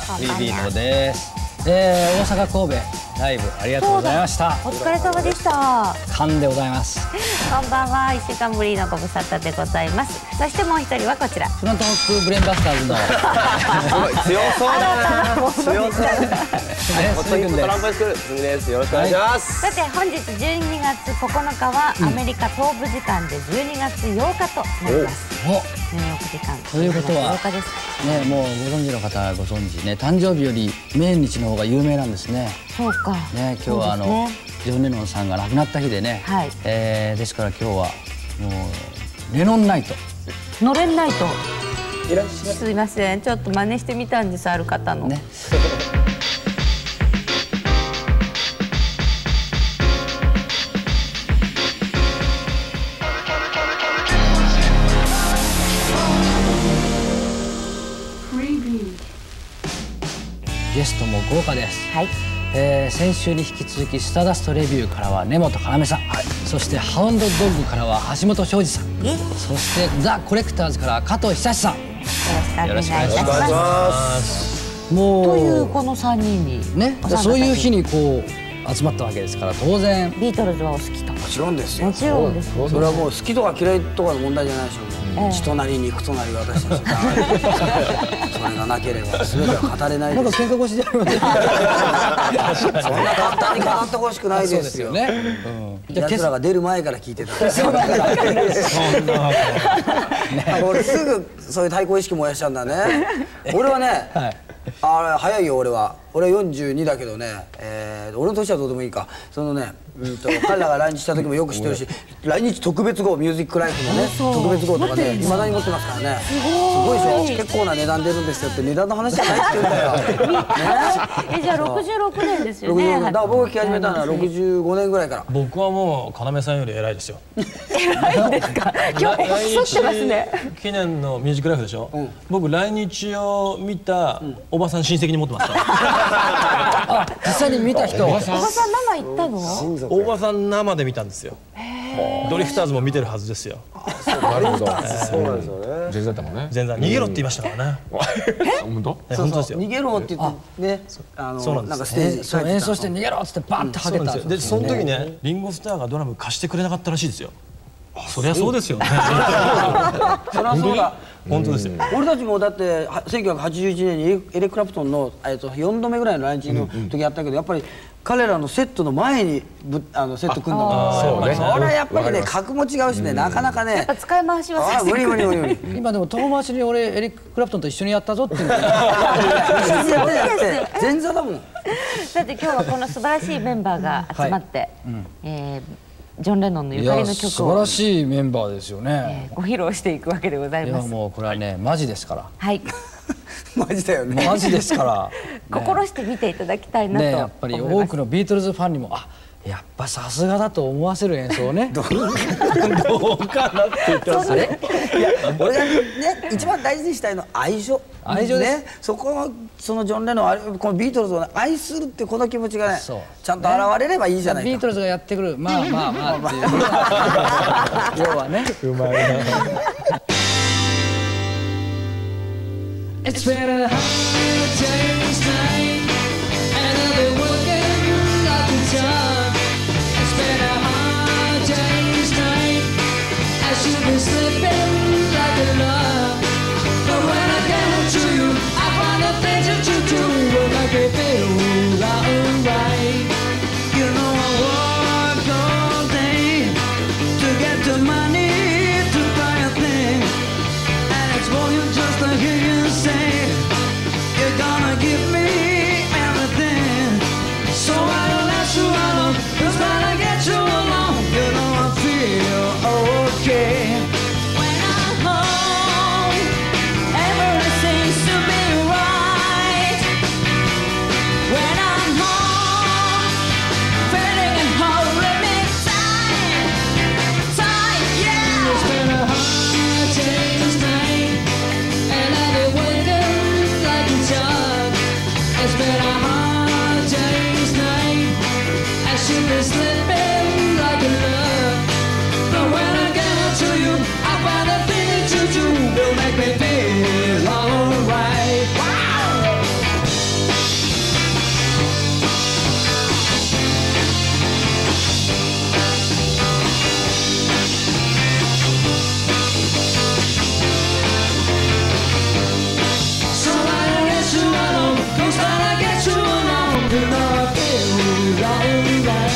フリービートです。大阪神戸ライブありがとうございました。 お疲れ様でした。 勘でございます。 こんばんは、1週間ぶりのご無沙汰でございます。そしてもう一人はこちら、 フロントホックブレンバスターズの強そうだな。強そう。 鈴木君トランプスクール鈴木です。よろしくお願いします。 さて本日12月9日はアメリカ東部時間で12月8日となります。ニューヨーク時間ということは 8日です。 ね、もうご存知の方はご存知ね、誕生日より命日の方が有名なんですね。 そうか。 ね、今日はジョン・レノンさんが亡くなった日でね、 はい、 ですから今日はもうレノンナイト。 のれんナイト。 いらっしゃい。 すいません、ちょっと真似してみたんです、ある方の。ね。 ゲストも豪華です。 はい。 先週に引き続きスターダストレビューからは根本要さん、はい、そしてハウンドドッグからは橋本庄司さん、そしてザ・コレクターズからは加藤久志さん。よろしくお願いします。もうというこの3人にね、そういう日にこう集まったわけですから、当然ビートルズはお好きと。 もちろんですよ。 もちろんです。 それはもう好きとか嫌いとかの問題じゃないでしょう。血となり肉となり私たちそれがなければ全ては語れないです。 なんか喧嘩腰でありますそんな簡単に語ってほしくないですよ。奴らが出る前から聞いてた。俺すぐそういう対抗意識燃やしちゃうんだね。俺はね、あれ早いよ。俺は42だけどね、俺の年はどうでもいいか。そのね、彼らが来日した時もよく知ってるし、来日特別号、ミュージックライフのね特別号とかね、いまだに持ってますからね。すごいでしょ。結構な値段出るんですよって。値段の話じゃないって言うんだよ。 じゃあ66年ですよね。 だから僕が聞き始めたのは65年ぐらいから。 僕はもう要さんより偉いですよ。 偉いんですか。今日来日ますね。 記念のミュージックライフでしょ。僕来日を見たおばさん親戚に持ってますから。 あ、実際に見た人。 おばさん生行ったの？ おばさん生で見たんですよ。ドリフターズも見てるはずですよ。 なるほど。そうなんですよね。 全然だもんね。 全然逃げろって言いましたからね。 本当？ 本当ですよ。 逃げろって言ってね、なんかステージ演奏して逃げろっつってバンってはけた。 でその時ね、リンゴスターがドラム貸してくれなかったらしいですよ。そりゃそうですよね。 そりゃそうだ。 本当ですよ。 俺たちもだって1981年にエレク・クラプトンの4度目ぐらいの来日の時やったけど、やっぱり彼らのセットの前にセット組んだもん。それはやっぱりね、格も違うしね、なかなかね。 やっぱ使い回しはさせてくれる。 無理。 今でも遠回しに俺エリック・クラプトンと一緒にやったぞっていう。 前座だもん。 さて今日はこの素晴らしいメンバーが集まって、ジョン・レノンのゆかりの曲を素晴らしいメンバーですよね。 ご披露していくわけでございます。 もうこれはね、マジですから。 はい。 マジだよね。 マジですから。 心して見ていただきたいなと。 やっぱり多くのビートルズファンにも、あ、やっぱさすがだと思わせる演奏をね。どうかなって言ってますね。 いや、俺がね一番大事にしたいのは愛情。 愛情ね。 そのジョン・レノン、このビートルズを愛するってこの気持ちがね、ちゃんと現れればいいじゃないか。 ビートルズがやってくる、まあまあまあっていう。要はね。うまいな。It's been a hard day's night, and I've been working like a dog. It's been a hard day's night, I should be sleeping like a log. But when I get home to you, I find the things that you do will make me feel alright. You know I work all day to get the money to buy a thing, and it's more than just a hear you say you're gonna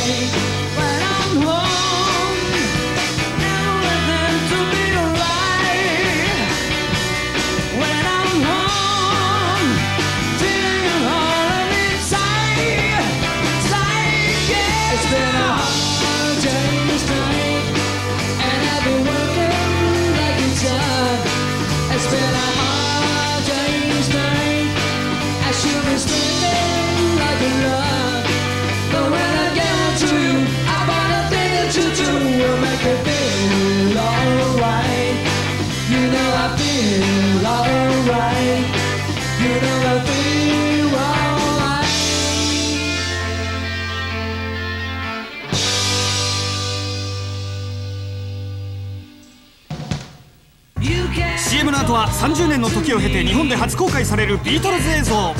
when I'm home. Never let them to be alright. When I'm home, feeling your heart inside, yeah. It's been a hard day's night, and I've been working like it's done. It's been a hard day's night. I should be sleeping like a love, but when I get to you, I want a thing that you do will make me feel alright. You know I feel alright. You know I feel alright. You can CM の後は30年の時を経て日本で初公開されるビートルズ映像。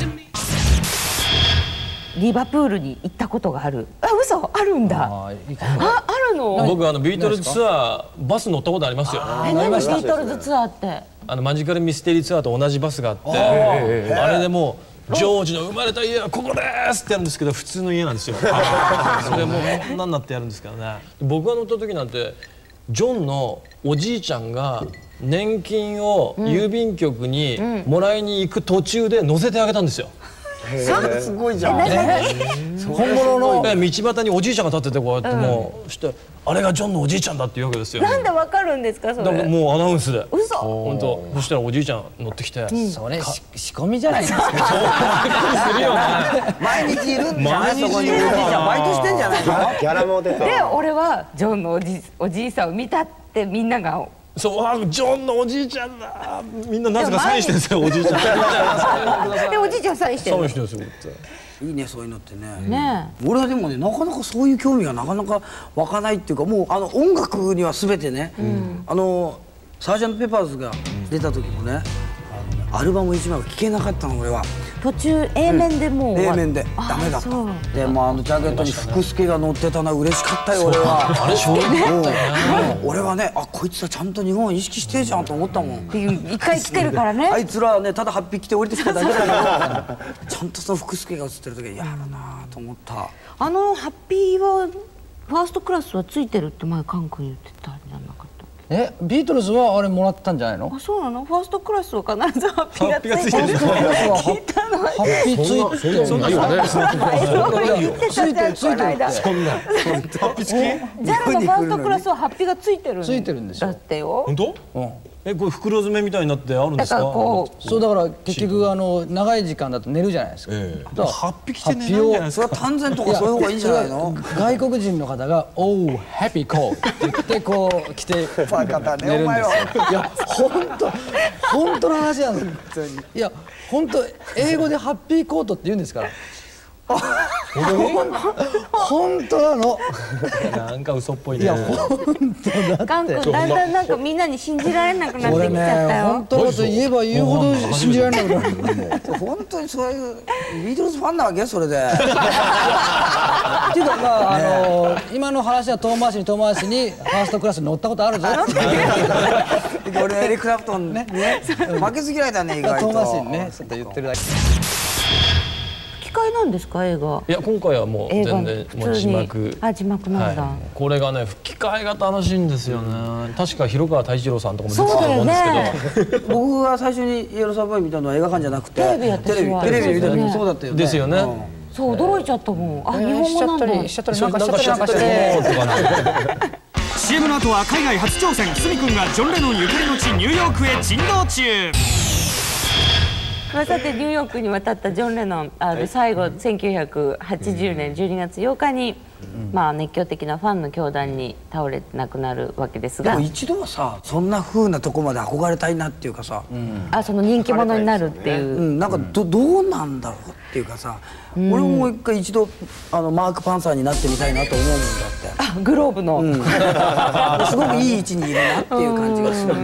リバプールに行ったことがある。あ、嘘、あるんだ。あるの。 僕ビートルズツアーバス乗ったことありますよ。 何ビートルズツアーって。 マジカルミステリーツアーと同じバスがあって、あれでもうジョージの生まれた家はここですってやるんですけど、普通の家なんですよ。それもうこんなんなってやるんですけどね。僕が乗った時なんてジョンのおじいちゃんが年金を郵便局にもらいに行く途中で乗せてあげたんですよ。 すごいじゃん。 本物の道端におじいちゃんが立ってて、こうやってもうしてあれがジョンのおじいちゃんだっていうわけですよ。 なんでわかるんですかそれ。 だからもうアナウンスで。 嘘。 本当。そしたらおじいちゃん乗ってきて。 それ仕込みじゃないですか。 するよね。 毎日いるんじゃないそこに。おじいちゃんバイトしてんじゃないか。 ギャラも出た。 で、俺はジョンのおじいさんを見たってみんなが。 そう、ジョンのおじいちゃんだ。みんななぜかサインしてるんですよ、おじいちゃん。 で、おじいちゃんサインしてる。 サインしてるんですよ。 いいね、そういうのってね。 ね。 俺はでもね、なかなかそういう興味がなかなか湧かないっていうか、もう音楽には全てね、サージャント・ペパーズが出た時もね、アルバム1枚は聴けなかったの俺は。 途中 A 面でもう A 面でダメだった。でもジャケットに福助が乗ってたのは嬉しかったよ俺は。 あれ衝撃だったよね。 俺はね、あ、こいつはちゃんと日本を意識してるじゃんと思ったもん。 一回来てるからね。 あいつらはね、ただ8匹来て降りてきただけだけど、ちゃんとその福助が映ってる時は嫌だなと思った。 ハッピーはファーストクラスはついてるって前カン君言ってたんじゃなかった？ ビートルズはあれもらったんじゃないの？ あ、そうなの？ファーストクラスは必ずハッピーがついてる。 ハッピーついてる。 そんなよね。 ついてるついてる。 そんな。ハッピー付き？ ジャラのファーストクラスはハッピーがついてる。 ついてるんですよ。 だってよ。 本当？これ袋詰めみたいになってあるんですか？ だからこう。 そうだから結局長い時間だと寝るじゃないですか。 8匹して寝ないんじゃないですか？ それは丹前とかそういう方がいいんじゃないの？ 外国人の方が「おうハッピーコー」って言ってこう来てバカだねお前寝るんですよ。 は。 いや本当の話なんですよ。いや本当英語でハッピーコートって言うんですから。本当なの。 なんか嘘っぽいね。 いや本当だって。 カン君だんだんなんかみんなに信じられなくなって俺きちゃったね本よ。 当のこと言えば言うほど信じられなくなる。 本当にそういうビートルズファンなわけそれで。 っていうかまあ今の話は遠回しにファーストクラスに乗ったことあるぞって俺エリック・クラプトンね負けず嫌いだね意外と。 遠回しにねちょっと言ってるだけ。 吹き替えなんですか映画？ いや今回はもう全然もう字幕。 あ、字幕なんだ。 これがね吹き替えが楽しいんですよね。確か広川太一郎さんとかも出てそうだよたと思うんね。 ですけど。 僕が最初にイエローサーバー見たのは映画館じゃなくてテレビやってテレビ見た時もそうだったよね。 ですよね。 そう驚いちゃったもん。あ、日本語なんだ。 しちゃったりなんかしちゃったり。 CM の後は海外初挑戦、スミ君がジョン・レノンゆかりの地ニューヨークへ珍道中。 さてニューヨークに渡ったジョン・レノン、最後1980年12月8日に、まあ熱狂的なファンの教団に倒れて亡くなるわけですが、 でも一度はさそんな風なとこまで憧れたいなっていうかさ、 その人気者になるっていう、 なんかどうなんだろうっていうかさ、俺も一度マーク・パンサーになってみたいなと思うんだって。 あ、グローブの、 すごくいい位置にいるなっていう感じがする。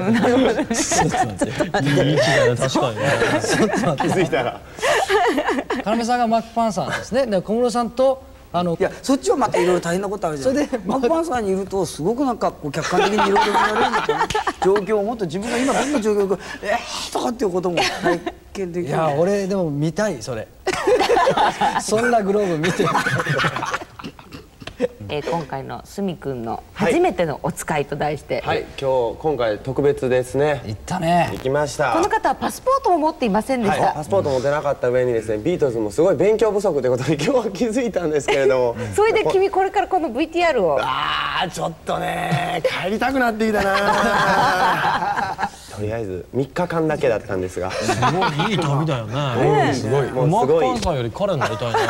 いい位置だね確かにね。 気づいたら。 要さんがマーク・パンサーなんですね。で小室さんといやそっちはまたいろいろ大変なことあるじゃん。それでマーク・パンサーにいるとすごくなんかこう客観的にいろいろ言われるんだけど、状況をもっと自分が今どんな状況かとかっていうことも体験できる。 いや俺でも見たいそれ。そんなグローブ見てみたい。 今回のすみくんの初めてのお使いと題して、 はい、今回特別ですね。 行ったね。 行きました。 この方はパスポートも持っていませんでした。 パスポート持ってなかった上にですね、ビートルズもすごい勉強不足ということに今日は気づいたんですけれどもそれで君これからこの VTR をちょっとね帰りたくなってきたなとりあえず3日間だけだったんですがすごいいい旅だよね。 すごいもうマッすごいカンさんより彼になりたいな。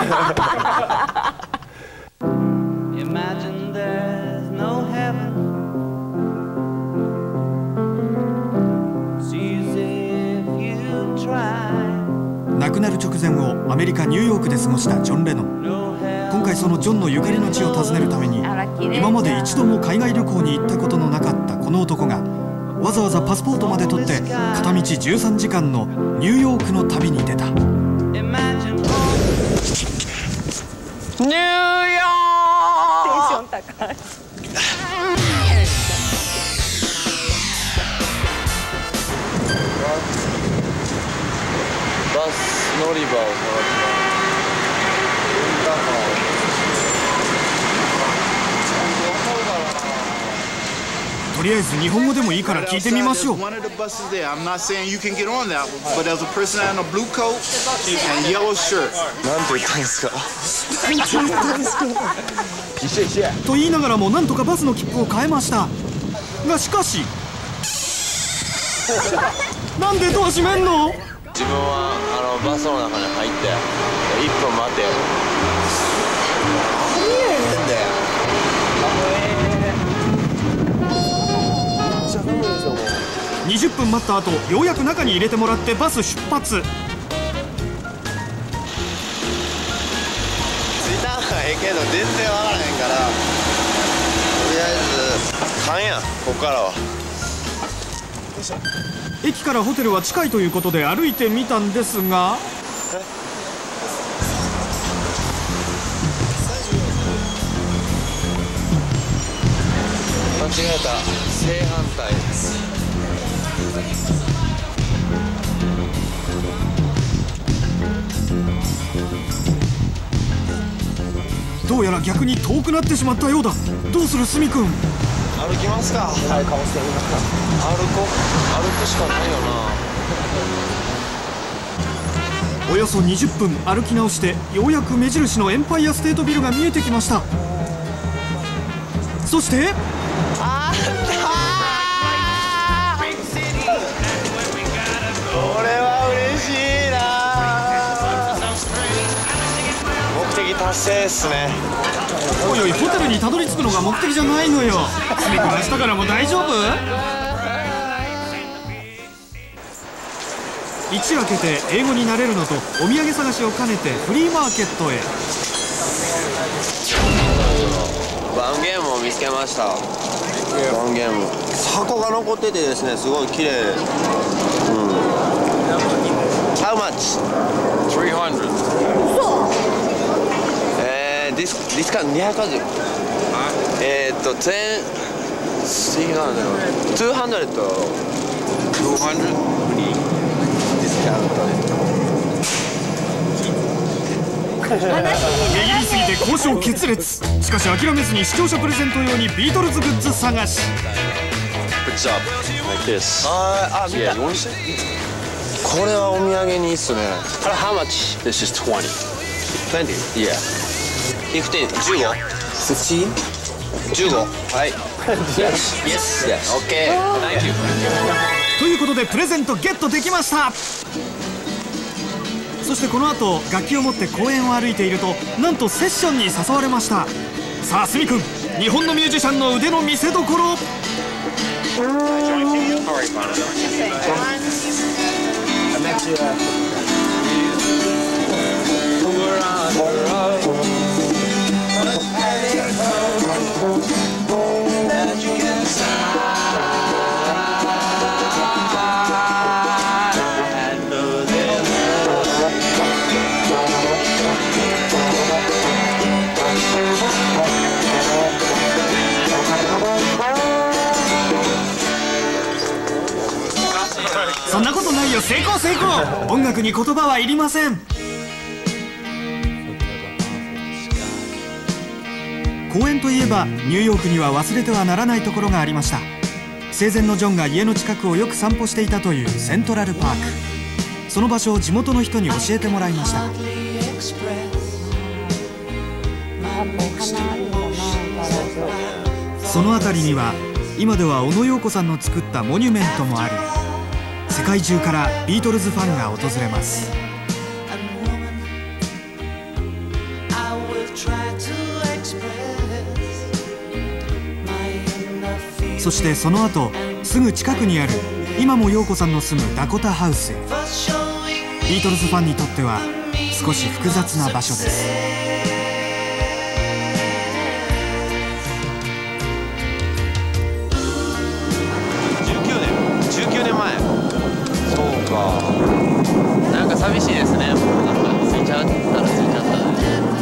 Imagine there's no heaven. It's easy if you try. 亡くなる直前をアメリカ・ニューヨークで過ごしたジョン・レノン。今回そのジョンのゆかりの地を訪ねるために今まで一度も海外旅行に行ったことのなかったこの男がわざわざパスポートまで取って片道13時間のニューヨークの旅に出た。 Imagine ニューヨテンション高い。 バス乗り場を探したとりあえず日本語でもいいから聞いてみましょう。 One of the buses there. I'm not saying you can get on that one, but there's a person in a blue coat and yellow shirt. なんて言ったんですかと言いながらもなんとかバスの切符を変えましたが、しかしなんでドア閉めんの？ 自分はバスの中に入って1分待て見えへんだよ。めっちゃ寒いですよもう。 20分待った後ようやく中に入れてもらってバス出発。 着いたんはええけど全然わからへんからとりあえず勘やここからは。 駅からホテルは近いということで歩いてみたんですが間違えた正反対です。 どうやら逆に遠くなってしまったようだ。どうするすみくん？ 歩きますか。はい顔してみますか。歩くしかないよな。 およそ20分歩き直してようやく目印のエンパイアステートビルが見えてきました。そしてこれは嬉しいな。目的達成ですね。 おいおい、ホテルにたどり着くのが目的じゃないのよ。すみくん明日からも大丈夫？一夜明けて英語になれるのとお土産探しを兼ねてフリーマーケットへ。 ワンゲームを見つけました。ワンゲーム箱が残っててですね、すごい綺麗。How much? 300. This can 200. 200. 値切りすぎて交渉決裂。しかし諦めずに視聴者プレゼント用にビートルズグッズ探し。 あ、見た。これはお土産にいいっすね。How much? This is 20. 20? Yeah. 15? 15? 15? はい。Yes. Yes. Okay. Thank you. ということでプレゼントゲットできました。そしてこの後楽器を持って公園を歩いているとなんとセッションに誘われました。さあすみくん、日本のミュージシャンの腕の見せ所。そんなことないよ、成功成功。音楽に言葉はいりません。 公園といえばニューヨークには忘れてはならないところがありました。生前のジョンが家の近くをよく散歩していたというセントラルパーク。その場所を地元の人に教えてもらいました。その辺りには今では小野陽子さんの作ったモニュメントもあり、世界中からビートルズファンが訪れます。そしてその後すぐ近くにある今も陽子さんの住むダコタハウスへ。ビートルズファンにとっては少し複雑な場所です。 19年前。そうか。なんか寂しいですね。もうなんか着いちゃったら着いちゃった。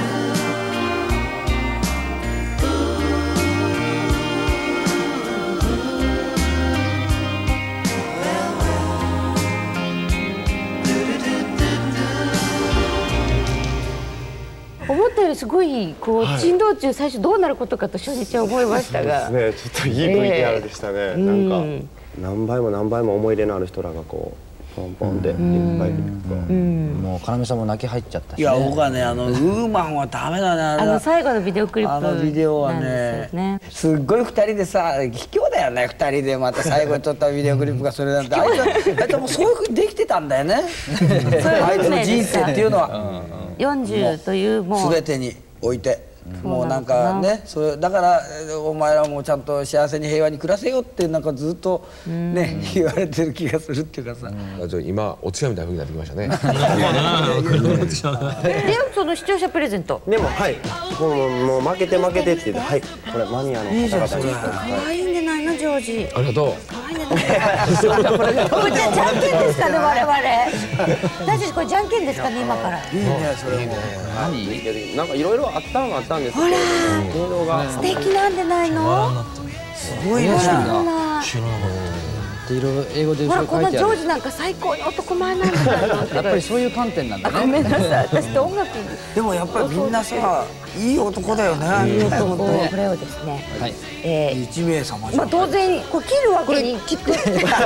思ったよりすごいこう珍道中、最初どうなることかと初日は思いましたが、 そうですね、ちょっといい VTR でしたね。なんか何倍も何倍も思い入れのある人らがこうポンポンでいっぱい。 もう要さんも泣き入っちゃったしね。 いや僕はねウーマンはダメだね。 最後のビデオクリップあのビデオはねすっごい2人でさ卑怯だよね。2人でまた最後に撮ったビデオクリップがそれなんてあいつもそういうふうにできてたんだよね。あいつの人生っていうのは 40というもう全てにおいてもうなんかね、それだからお前らもちゃんと幸せに平和に暮らせよってなんかずっとね言われてる気がするっていうかさ。 今お通夜みたいな風になってきましたね。 でその視聴者プレゼント。 でもはいもう負けてって言ってはいこれマニアの方々に。 可愛いんでないのジョージ。 ありがとう。 可愛いんでない。じゃんけんですかね我々。大丈夫これじゃんけんですかね今から。いいねそれも。 なんかいろいろあったんですけど、映像が素敵なんでないの。 すごいね。 知らなかった。いろいろ英語でほらこのジ書いてある。 ョージなんか最高に男前なんだよ。 やっぱりそういう観点なんだね。 ごめんなさい私って音楽でもやっぱりみんなさいい男だよね。 いい男とこれをですね。 1名様じゃん。 当然これ切るわけに切って。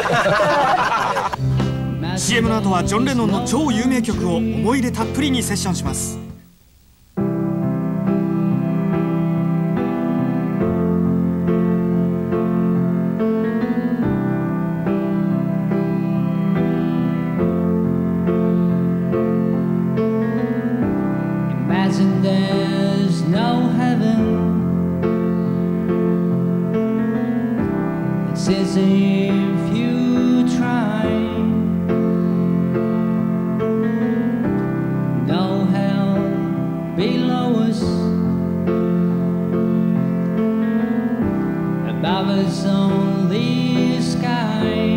CM の後はジョン・レノンの超有名曲を思い入れたっぷりにセッションします。 Imagine there's no heaven. It's as if you try. No hell below us. Above us only sky.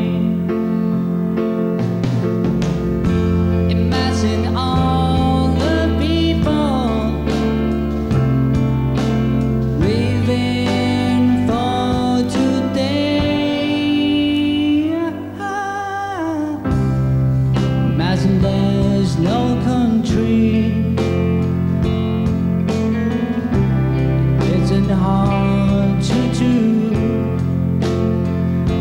Imagine all the people living for today. Imagine there's no country. It isn't hard to do.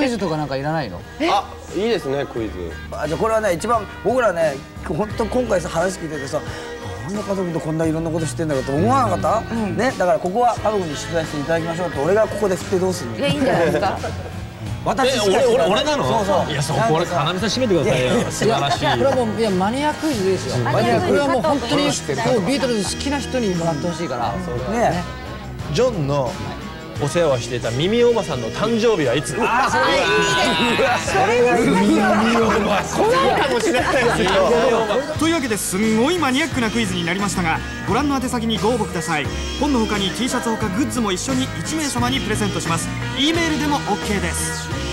イズとかなんかいらないの？ あ、いいですねクイズ。 じゃあこれはね一番僕らね本当今回さ話聞いててさ、なんで家族とこんないろんなこと知ってんだろうと思わなかった？ね、だからここは家族に取材していただきましょうって、俺がここで振ってどうするの？ いや、いいんじゃないですか。 私しか知らない。 俺なの？ そうそう。 いや、そこ俺要さん締めてくださいよ。素晴らしい。 これはもういやマニアクイズですよ。マニアこれはもう本当にもうビートルズ好きな人にもらってほしいから。 ね。 ジョンのお世話をしていた耳おばさんの誕生日はいつ？ あ、それいいね。 それがいい。 耳おばさん。来ないかもしれないですよ。 というわけですんごいマニアックなクイズになりましたが、ご覧の宛先にご応募ください。本の他に T シャツほかグッズも一緒に1名様にプレゼントします。 E メールでも OK です。